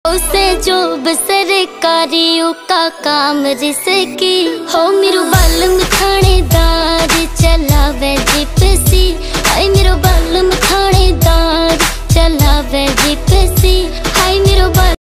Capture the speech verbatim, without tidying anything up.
उसे जो सरकारियों का काम रिसकी हो मेरू बालम थानेदार।